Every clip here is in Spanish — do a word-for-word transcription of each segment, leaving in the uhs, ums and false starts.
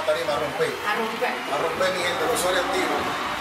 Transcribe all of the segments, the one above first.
la tarima a romper. A romper. A romper, mi gente, los orientinos.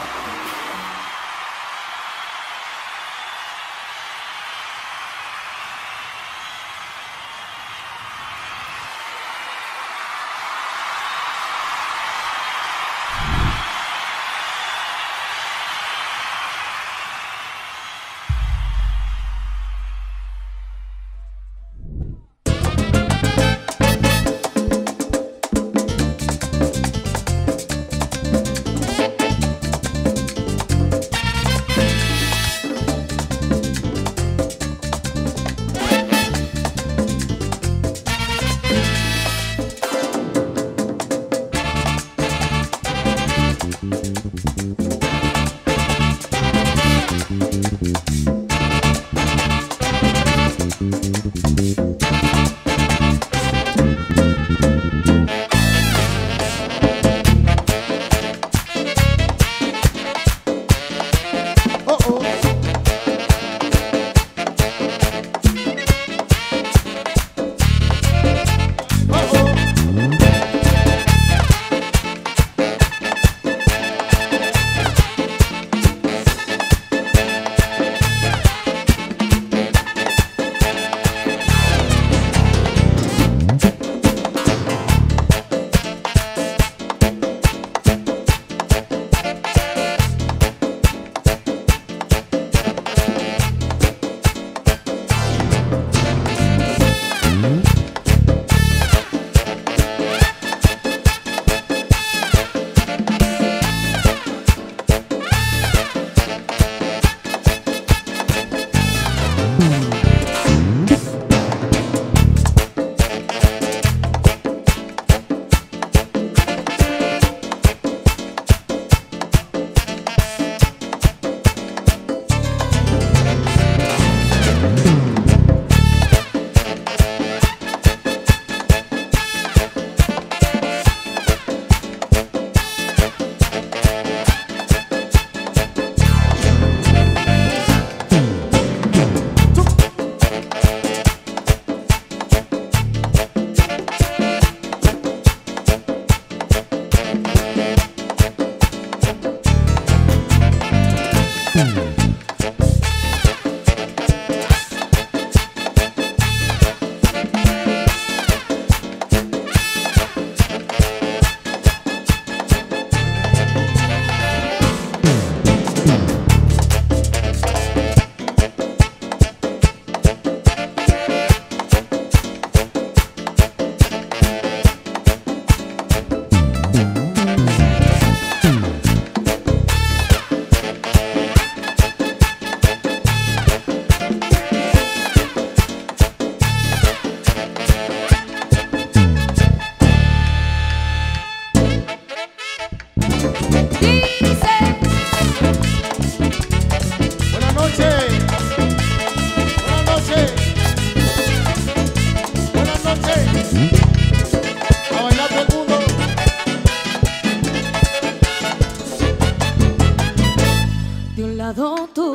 Tú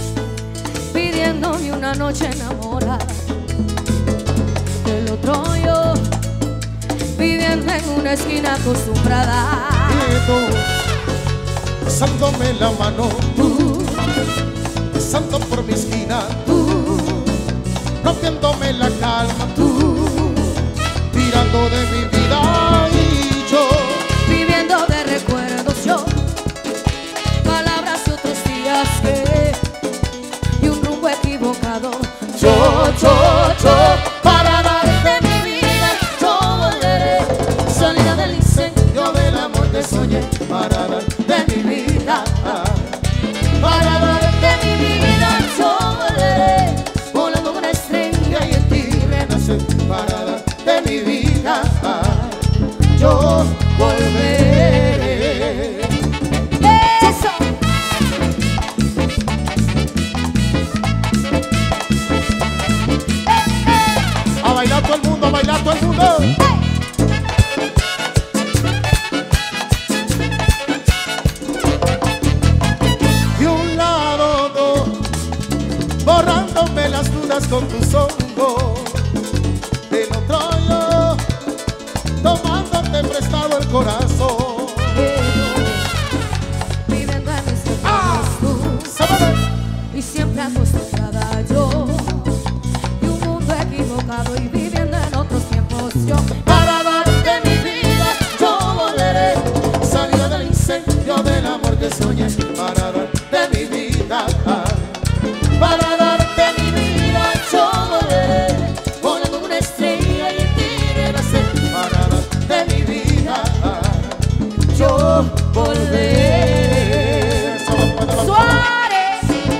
pidiéndome una noche enamorada, del otro yo viviendo en una esquina acostumbrada. Y tú besándome la mano, Tú, besando por mi esquina, tú, rompiéndome la calma, tú, tirando de mi vida y yo viviendo de recuerdos yo, palabras y otros días que y un rumbo equivocado. Yo, yo, yo, para darte mi vida, yo volveré, salida del incendio del amor que soñé, para darte mi vida, para darte mi vida, yo volveré, volando con una estrella y en ti renacer, para darte mi vida. soñé para darte mi vida. Para darte mi vida yo volveré, volando una estrella y en ti renacer. para darte mi vida Yo volveré. Suárez.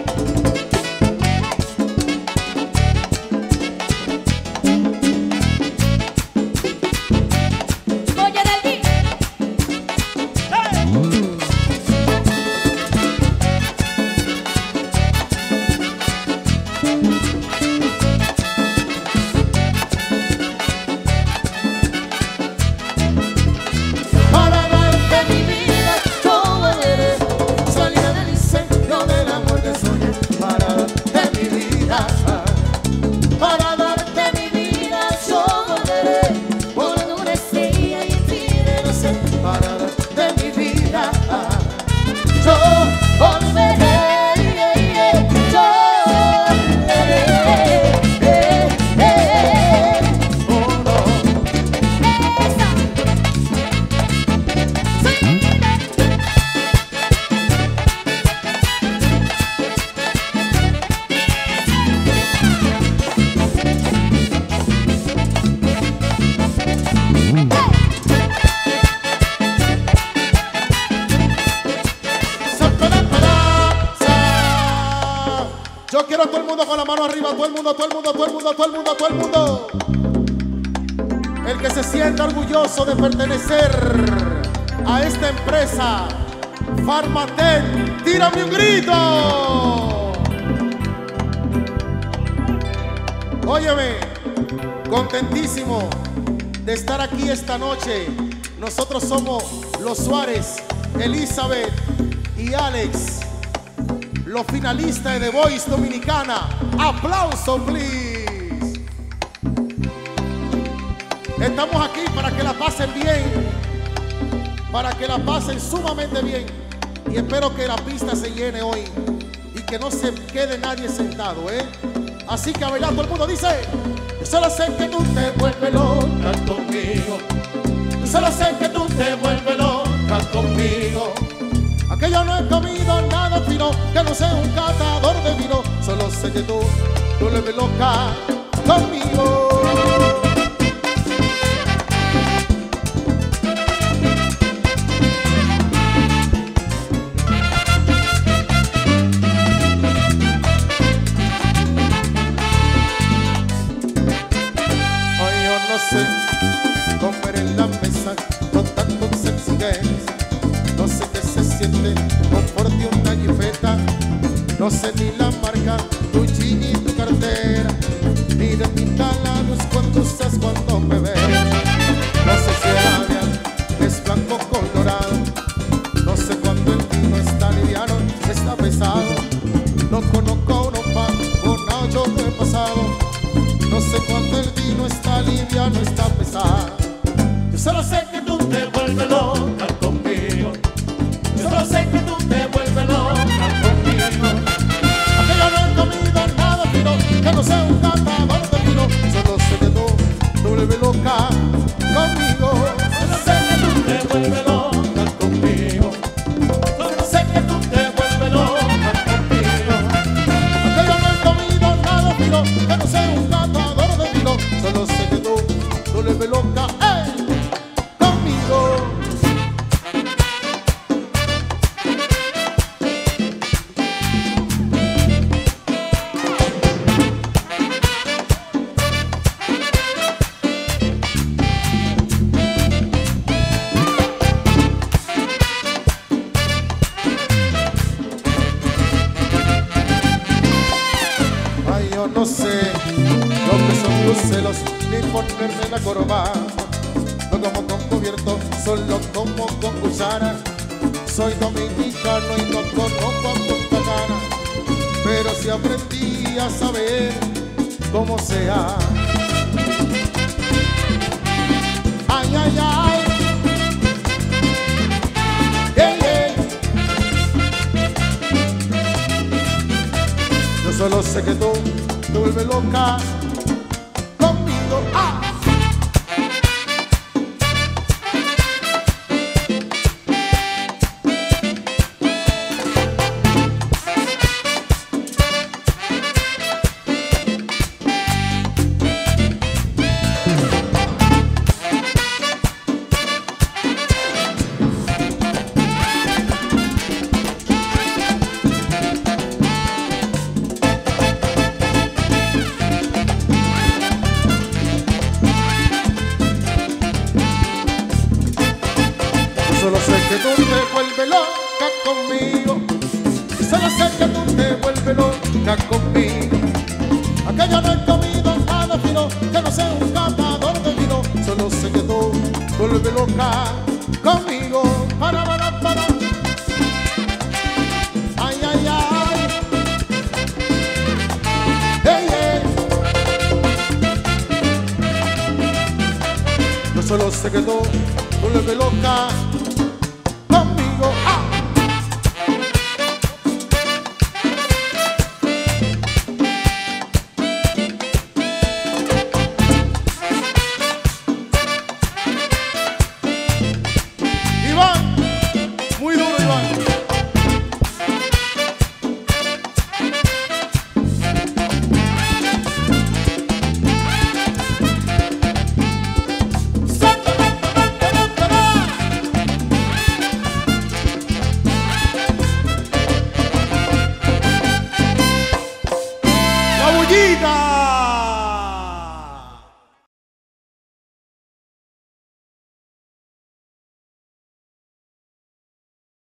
Oye del día. para darte mi vida yo volveré, salida del incendio del amor que soñé para darte mi vida. Para darte mi vida yo volveré, Volando una estrella y en ti renacer. para darte mi vida yo volveré. Yo volveré. Oh, no. Esa. Yo quiero a todo el mundo con la mano arriba, todo el mundo, todo el mundo, todo el mundo, todo el mundo, todo el mundo. El que se sienta orgulloso de pertenecer a esta empresa, Farmatel, tírame un grito. Óyeme, contentísimo de estar aquí esta noche. Nosotros somos los Suárez, Elizabeth y Alex, los finalistas de The Voice Dominicana. Aplauso, please. Estamos aquí para que la pasen bien, para que la pasen sumamente bien. Y espero que la pista se llene hoy y que no se quede nadie sentado, ¿eh? Así que a bailar todo el mundo dice: yo solo sé que tú te vuelves loca conmigo. Yo solo sé que tú te vuelves loca conmigo. Que yo no he comido nada fino, que no sea un catador de vino. Solo sé que tú, tú le ves loca conmigo. Ay, yo no sé comer en la mesa con tanto sencillez. No sé qué se siente comporte una jifeta. No sé ni la marca, tu jean y tu cartera, ni de pintalabios cuando usas cuando me ves. No sé si el labial es blanco o colorado. No sé cuando el vino está liviano, está pesado. No conozco uno pa, una yo no he pasado. No sé cuando el vino está liviano, está pesado. Yo solo sé que tú te vuelves loca conmigo. Yo solo sé que tú te vuelves loca conmigo. Aunque yo no he comido nada fino, que no sea un catador de vino. Solo sé que tú te vuelves loca conmigo. Solo sé que tú te vuelves loca conmigo. Solo sé que tú te vuelves loca conmigo. Aunque yo no he comido nada fino, que no sea un catador de vino. Solo sé que tú te vuelves loca ¡eh! conmigo. Ay, yo no sé lo que son tus celos, ni ponerme la corbata. No como con cubierto, solo como con cuchara. Soy dominicano y no conozco a Punta Cana, pero sí aprendí a saber cómo sea. Ay, ay, ay. Yeah, yeah. Yo solo sé que tú te vuelves loca conmigo. ¡Ah! loca conmigo. Y solo sé que tú te vuelves loca conmigo. Aquella no he comido nada fino, que no sea un catador de vino. Solo sé que tú vuelves loca conmigo. Para, para, para. Ay, ay, ay. Hey, hey. Yo solo sé que tú vuelves loca